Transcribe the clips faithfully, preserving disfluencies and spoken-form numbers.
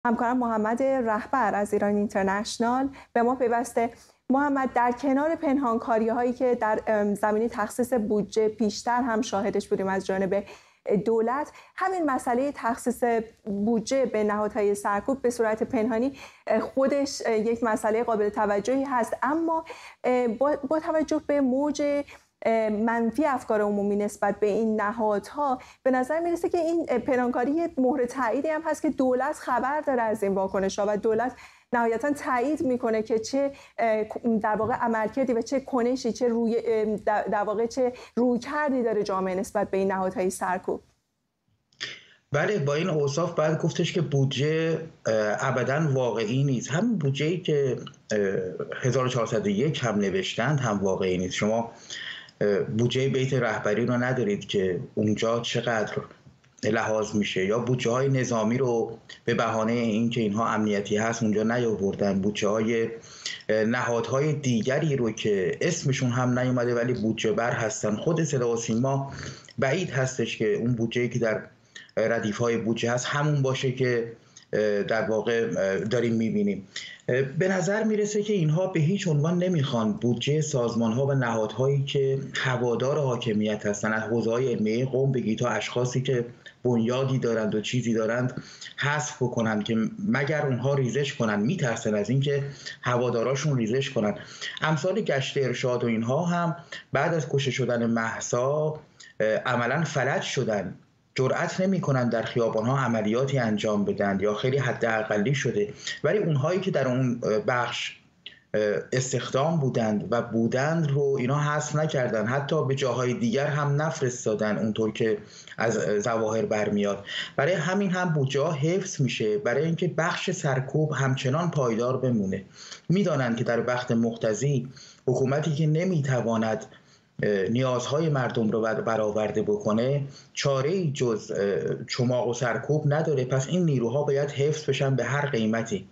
همکارم محمد رهبر از ایران اینترنشنال به ما پیوسته. محمد، در کنار پنهانکاری هایی که در زمینه تخصیص بودجه پیشتر هم شاهدش بودیم از جانب دولت، همین مسئله تخصیص بودجه به نهادهای سرکوب به صورت پنهانی خودش یک مسئله قابل توجهی هست، اما با توجه به موج منفی افکار عمومی نسبت به این نهادها به نظر میرسه که این پنهانکاری مهر تاییدی هم هست که دولت خبر داره از این واکنش‌ها و دولت نهایتاً تایید میکنه که چه در واقع عملکردی و چه کنشی، چه روی در واقع چه رویکردی داره جامعه نسبت به این نهادهای سرکوب. بله، با این اوصاف باید گفتش که بودجه ابداً واقعی نیست. همین بودجه‌ای که هزار و چهارصد و یک هم نوشتند هم واقعی نیست. شما بودجه بیت رهبری رو ندارید که اونجا چقدر لحاظ میشه، یا بودجه های نظامی رو به بهانه اینکه اینها امنیتی هست اونجا نیاوردن، بودجه های نهادهای دیگری رو که اسمشون هم نیومده ولی بودجه بر هستن. خود صدا و سیما بعید هستش که اون بودجه‌ای که در ردیف های بودجه هست همون باشه که در واقع داریم میبینیم. به نظر میرسه که اینها به هیچ عنوان نمیخوان بودجه سازمان ها و نهادهایی که هوادار حاکمیت هستن، از حوزه های علمیه قوم بگی تا اشخاصی که بنیادی دارند و چیزی دارند حذف بکنن که مگر اونها ریزش کنن. میترسن از اینکه هواداراشون ریزش کنن. امثال گشت ارشاد و اینها هم بعد از کشته شدن مهسا عملا فلج شدن، جرأت نمی‌کنن در خیابان‌ها عملیاتی انجام بدن یا خیلی حداقلی شده، ولی اونهایی که در اون بخش استخدام بودند و بودند رو اینا حذف نکردن، حتی به جاهای دیگر هم نفرستادن اونطور که از ظواهر برمیاد. برای همین هم بودجه حفظ میشه، برای اینکه بخش سرکوب همچنان پایدار بمونه. میدانند که در وقت مقتضی حکومتی که نمیتواند نیازهای مردم رو برآورده بکنه چاره‌ای جز چماق و سرکوب نداره، پس این نیروها باید حفظ بشن به هر قیمتی.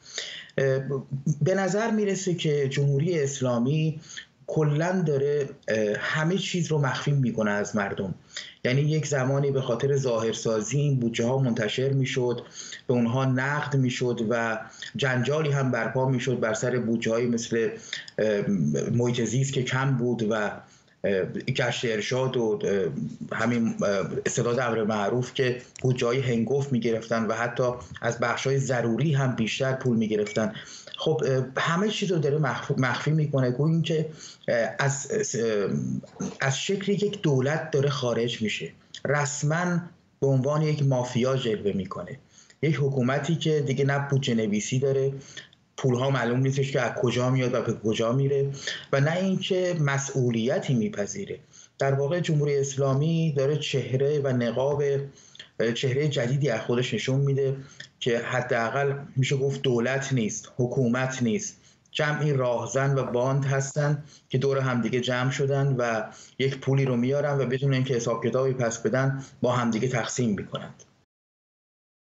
به نظر میرسه که جمهوری اسلامی کلاً داره همه چیز رو مخفی میکنه از مردم. یعنی یک زمانی به خاطر ظاهرسازی این بودجه ها منتشر میشد، به اونها نقد میشد و جنجالی هم برپا میشد بر سر بودجه هایی مثل محیط زیست که کم بود و گشت ارشاد و همین استداد امر معروف که بودجه‌های هنگفت میگرفتن و حتی از بخش‌های ضروری هم بیشتر پول میگرفتن. خب همه چیز رو داره مخفی میکنه، گویا اینکه از از شکلی یک دولت داره خارج میشه، رسما به عنوان یک مافیا جلوه میکنه، یک حکومتی که دیگه نه بودجه نویسی داره، پولها معلوم نیستش که از کجا میاد و به کجا میره، و نه اینکه مسئولیتی میپذیره. در واقع جمهوری اسلامی داره چهره و نقاب چهره جدیدی از خودش نشون میده که حداقل میشه گفت دولت نیست، حکومت نیست، جمعی راهزن و باند هستن که دور همدیگه جمع شدن و یک پولی رو میارن و بدون اینکه حساب کتابی پس بدن با همدیگه تقسیم میکنند.